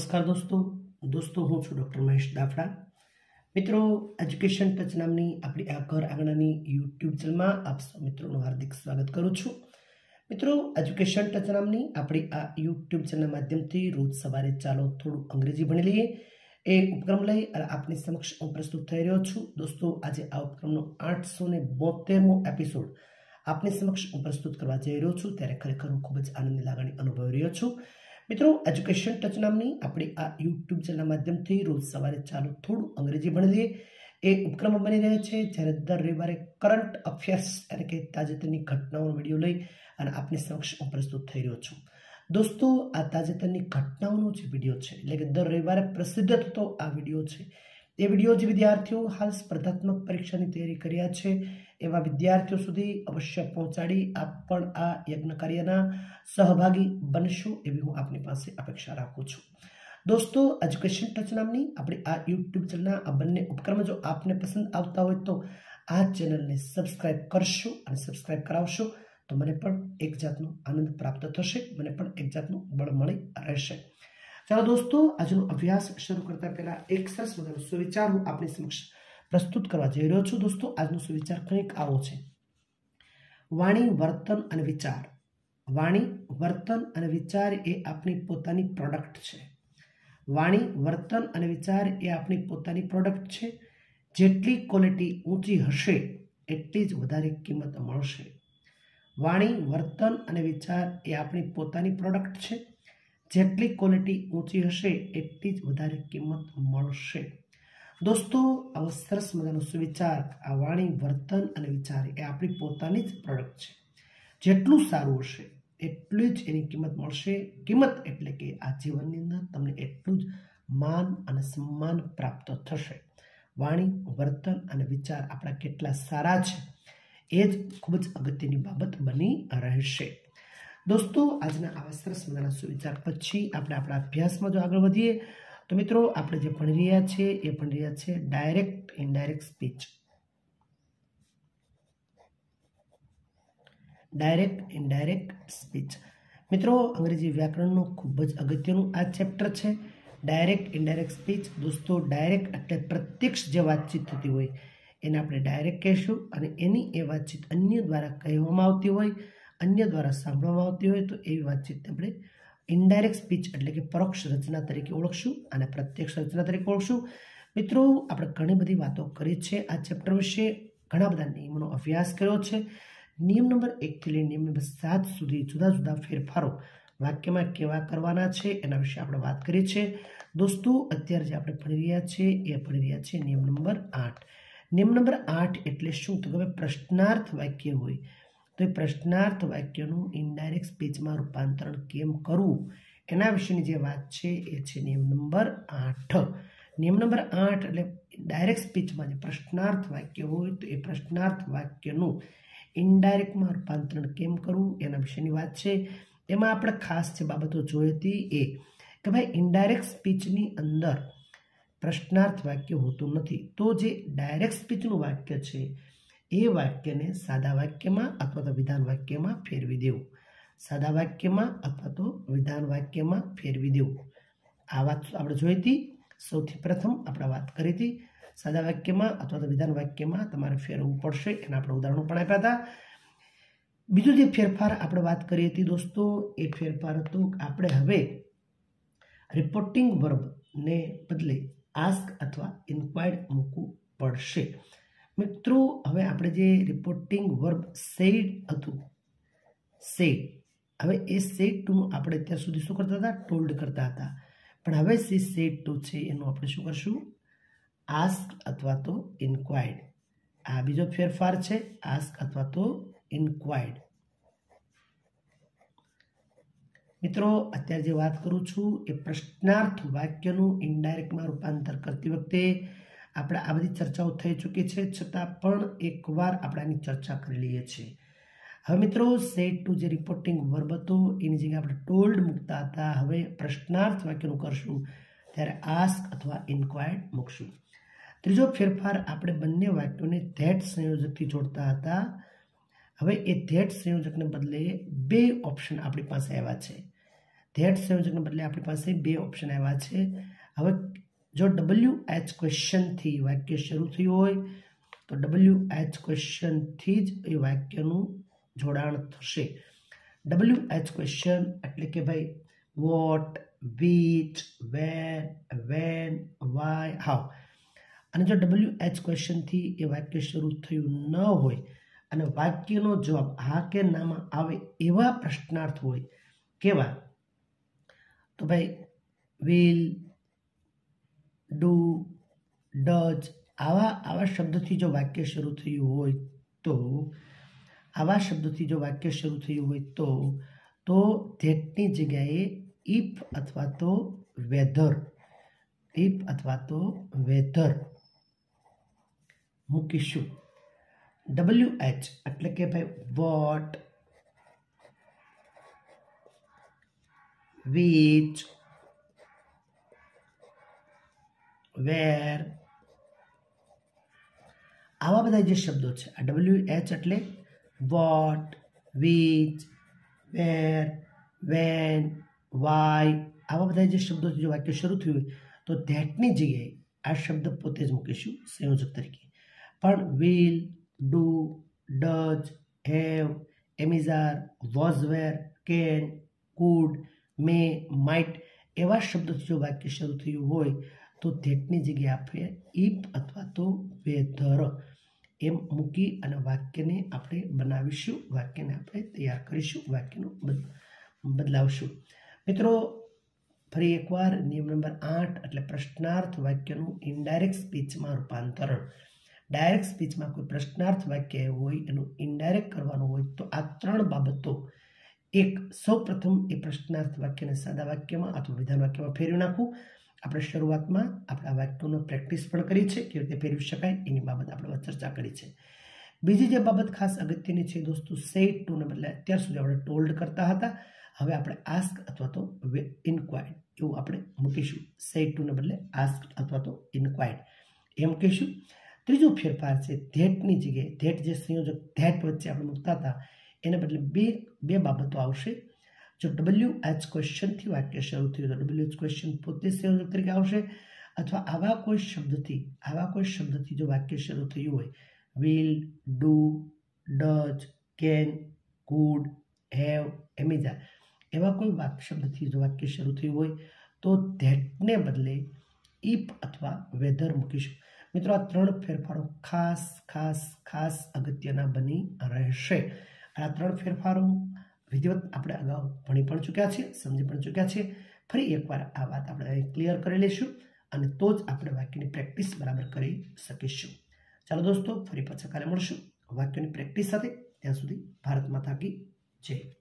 नमस्कार दोस्तों हूँ छूं डॉक्टर महेश दाफड़ा। मित्रों एज्युकेशन टच नामनी अपनी आ घर आंगणानी यूट्यूब चैनल में आप सब मित्रों हार्दिक स्वागत करूँ छूं। मित्रों एज्युकेशन टच नामनी अपनी आ यूट्यूब चैनल माध्यम थी रोज सवारे चालो थोड़ू अंग्रेजी भणी लीए ए उपक्रम लई आपनी समक्ष हूँ प्रस्तुत थई रह्यो छूं। दोस्तों आज आ उपक्रमनो 872मो एपिसोड आपनी समक्ष हूँ प्रस्तुत करवा जई रह्यो छूं त्यारे खरेखर हूँ खूब ज आनंदनी लागणी अनुभवी रह्यो छूं। मित्रों एज्युकेशन टच नामनी अपनी आ यूट्यूब चैनल माध्यम थी रोज सवारे चालू थोड़ू अंग्रेजी भणी लीए ए उपक्रम बनी रहे छे ज्यारे दर रविवारे करंट अफेर्स એટલે કે તાજેતરની ઘટનાઓનો વિડિયો લઈ અને આપની સમક્ષ હું પ્રસ્તુત થઈ રહ્યો છું। दोस्तों आ તાજેતરની ઘટનાઓનો જે વિડિયો છે એટલે કે દર રવિવારે પ્રસિદ્ધ થતો આ વિડિયો છે એ વિડિયો જે વિદ્યાર્થીઓ હાલ સ્પર્ધાત્મક પરીક્ષાની તૈયારી કર્યા છે એવા વિદ્યાર્થીઓ સુધી અવશ્ય પહોંચાડી આપ પણ આ યજ્ઞ કાર્યના સહભાગી બનશો એવી હું આપની પાસે અપેક્ષા રાખું છું। दोस्तों एज्युकेशन टच नामनी अपनी आ यूट्यूब चैनल आ बंने उपक्रम जो आपने पसंद आता हो तो आ चैनल ने सब्सक्राइब करशो और सब्सक्राइब करावशो तो मने पण एक जातनो आनंद प्राप्त थशे, मने पण एक जातनो बळ मळी रहेशे। चलो दोस्तों आजनो अभ्यास शुरू करता पहला एक सरस मजानो सुविचार हूँ आपनी समक्ष प्रस्तुत करवा जई रह्यो छुं। दोस्तों आजनो सुविचार कंईक आवो छे। वाणी वर्तन अने विचार। वाणी वर्तन अने विचार ए आपनी पोतानी प्रोडक्ट छे। वाणी वर्तन अने विचार ए आपनी पोतानी प्रोडक्ट छे। जेटली क्वॉलिटी ऊंची हशे एटली ज वधारे किंमत मळशे। वाणी वर्तन अने विचार ए आपनी पोतानी प्रोडक्ट छे। जेटली क्वॉलिटी ऊंची हशे एटली ज वधारे किंमत मळशे। दोस्तों आવો સરસ મજાનો સુવિચાર આ વાણી વર્તન અને વિચાર એ આપણી પોતાની જ પ્રોડક્ટ છે। જેટલું સારું હશે એટલી જ એની કિંમત મળશે। કિંમત એટલે કે આ જીવનની અંદર તમને એટલું જ માન અને સન્માન પ્રાપ્ત થશે। વાણી વર્તન અને વિચાર આપણા કેટલા સારા છે એ જ ખૂબ જ અગત્યની બાબત બની રહેશે। दोस्तों આજના આવા સરસ મજાના સુવિચાર પછી આપણે આપણા અભ્યાસમાં જો આગળ વધીએ तो मित्रों આપણે જે ભણી રહ્યા છે એ ભણી રહ્યા છે direct indirect speech. Direct indirect speech मित्रों अंग्रेजी व्याकरणનું ખૂબ જ અગત્યનું આ ચેપ્ટર છે ડાયરેક્ટ ઇનડાયરેક્ટ સ્પીચ। दोस्तों डायरेक्ट એટલે પ્રત્યક્ષ જે વાતચીત થતી હોય એને આપણે ડાયરેક્ટ કહેશું અને એની એ વાતચીત અન્ય દ્વારા કહેવામાં આવતી હોય અન્ય દ્વારા સાંભળવામાં આવતી હોય તો એવી વાતચીતને આપણે इनडायरेक्ट स्पीच એટલે કે પરોક્ષ રચના તરીકે ઓળખશું અને પ્રત્યક્ષ રચના તરીકે ઓળખશું। મિત્રો આપણે ઘણી બધી વાતો કરી છે આ ચેપ્ટર વિશે, ઘણા બધા નિયમોનો અભ્યાસ કર્યો છે। નિયમ નંબર 1 થી લઈને નિયમ નંબર 7 સુધી જુદા જુદા ફેરફારો વાક્યમાં કેવા કરવાના છે એના વિશે આપણે વાત કરી છે। દોસ્તો અત્યારે જે આપણે ભણી રહ્યા છે એ ભણી રહ્યા છે નિયમ નંબર 8। નિયમ નંબર 8 એટલે શું તો કે પ્રશ્નાર્થ વાક્ય હોય तो प्रश्नार्थ वाक्यનું इनडायरेक्ट स्पीच में रूपांतरण केम करवू एना विषयनी जे वात छे ए छे नियम नंबर 8। नियम नंबर 8 એટલે डायरेक्ट स्पीच में जे प्रश्नार्थ वाक्य होय तो ए प्रश्नार्थ वाक्यનું इनडायरेक्ट में रूपांतरण केम करवू एना विषयनी वात छे। एमां આપણે ખાસ જે બાબતો જોઈ હતી એ કે ભાઈ इनडायरेक्ट स्पीचनी अंदर प्रश्नार्थ वाक्य होતું નથી तो जे डायरेक्ट स्पीचનું वाक्य छे ए वाक्य ने सादा वाक्य में अथवा तो विधान वाक्य में फेरवी देवू। सादा वाक्य में अथवा तो विधान वाक्य में फेरवी देवू आ बात आपणे जोई थी। सौथी प्रथम आपणे वात करी थी सादा वाक्य में अथवा तो विधान वाक्य में तमारे फेरवू पड़शे एना आपणे उदाहरणो पण आप्या हता। बीजो जे फेरफार आपणे वात करी हती दोस्तों ए फेरफार हतो आपणे हवे रिपोर्टिंग वर्ब ने बदले आस्क अथवा इन्क्वायर्ड मूकवू पड़शे। मित्रों हवे आपणे जे रिपोर्टिंग वर्ब सेड हतुं सेड हवे ए सेड टू आपणे અત્યાર સુધી શું કરતા હતા ટોલ્ડ કરતા હતા પણ હવે જે સેડ ટુ છે એનું આપણે શું કરશું આસ્ક અથવા તો ઇન્ક્વાયર્ડ। આ બીજો ફેરફાર છે આસ્ક અથવા તો ઇન્ક્વાયર્ડ। મિત્રો અત્યારે જે વાત કરું છું એ પ્રશ્નાર્થ વાક્યનું ઇનડાયરેક્ટમાં રૂપાંતર કરતી વખતે આપણે આ બધી ચર્ચાઓ થઈ ચૂકી છે છતાં પણ એકવાર આપણે આની ચર્ચા કરી લઈએ છીએ। હવે મિત્રો સેડ ટુ જે રિપોર્ટિંગ વર્બ હતો એની જગ્યાએ આપણે ટોલ્ડ મૂકતા હતા હવે પ્રશ્નાર્થ વાક્યનું કરશું ત્યારે આસ્ક અથવા ઇન્ક્વાયર્ડ મૂકશું। ત્રીજો ફેરફાર આપણે બંને વાક્યોને ધેટ સંયોજકથી જોડતા હતા હવે એ ધેટ સંયોજકને બદલે બે ઓપ્શન આપણી પાસે આવ્યા છે। ધેટ સંયોજકને બદલે આપણી પાસે બે ઓપ્શન આવ્યા છે. હવે જો WH ક્વેશ્ચનથી વાક્ય શરૂ થયું હોય તો WH ક્વેશ્ચનથી જ એ વાક્યનું જોડાણ થશે. WH ક્વેશ્ચન એટલે કે ભાઈ what, which, where, when, why, how. અને જો WH ક્વેશ્ચનથી એ વાક્ય શરૂ થયું ન હોય અને વાક્યનો જવાબ હા કે નામાં આવે એવા પ્રશ્નાર્થ હોય. કેવા? તો ભાઈ will, do, does આવા શબ્દોથી જો વાક્ય શરૂ થયું હોય તો ધેટની જગ્યાએ if અથવા તો whether મૂકીશું. WH એટલે કે ભાઈ what, which, where આવા બધા જે શબ્દો છે આ WH એટલે what, which, where, when, why આવા બધા જે શબ્દોથી જો વાક્ય શરૂ થયું હોય તો ધેટની જગ્યાએ આ શબ્દ પોતે જ મૂકીશું સંયોજક તરીકે. પણ will, do, does, have, એમિઝાર, was, were, can, could, may, might એવા શબ્દોથી જો વાક્ય શરૂ થયું હોય તો ધેટની જગ્યાએ આપણે if અથવા તો whether એમ મૂકી અને વાક્યને આપણે બનાવીશું, વાક્યને આપણે તૈયાર કરીશું, વાક્યનું બદલાવશું. મિત્રો ફરી એકવાર નિયમ નંબર 8 એટલે પ્રશ્નાર્થ વાક્યનું ઇનડાયરેક્ટ સ્પીચમાં રૂપાંતરણ. ડાયરેક્ટ સ્પીચમાં કોઈ પ્રશ્નાર્થ વાક્ય હોય એનું ઇનડાયરેક્ટ કરવાનું હોય તો આ ત્રણ બાબતો. એક, સૌ પ્રથમ એ પ્રશ્નાર્થ વાક્યને સાદા વાક્યમાં અથવા વિધાન વાક્યમાં ફેરવી નાખવું. આપણે શરૂઆતમાં આપણા વાક્યોનો પ્રેક્ટિસ પણ કરી છે, કેવી રીતે ફેરવી શકાય એની બાબત આપણે ચર્ચા કરી છે. બીજી જે બાબત ખાસ અગત્યની છે દોસ્તો, સેડ ટુ ને બદલે અત્યાર સુધી આપણે ટોલ્ડ કરતા હતા, હવે આપણે આસ્ક અથવા તો ઇન્ક્વાયર્ડ એવું આપણે મૂકીશું. સેડ ટુ ને બદલે આસ્ક અથવા તો ઇન્ક્વાયર્ડ એ મૂકીશું. ત્રીજો ફેરફાર છે ધેટની જગ્યાએ ધેટ જે સંયોજક ધેટ વચ્ચે આપણે મૂકતા હતા એને બદલે બે બાબતો આવશે. જો WH ક્વેશ્ચનથી વાક્ય શરૂ થયું તો WH ક્વેશ્ચન પોતે સંયોજક તરીકે આવશે, અથવા આવા કોઈ શબ્દથી જો વાક્ય શરૂ થયું હોય will, do, does, can, could, have, એમિઝાર એવા કોઈ શબ્દથી જો વાક્ય શરૂ થયું હોય તો ધેટને બદલે if અથવા whether મૂકીશું. મિત્રો આ ત્રણ ફેરફારો ખાસ અગત્યના બની રહેશે. આ ત્રણ ફેરફારો વિધિવત આપણે અગાઉ ભણી પણ ચૂક્યા છીએ, સમજી પણ ચૂક્યા છીએ. ફરી એકવાર આ વાત આપણે ક્લિયર કરી લઈશું અને તો જ આપણે વાક્યની પ્રેક્ટિસ બરાબર કરી શકીશું. ચાલો દોસ્તો, ફરી પાછા કાલે મળશું વાક્યની પ્રેક્ટિસ સાથે. ત્યાં સુધી ભારત માતા કી જય.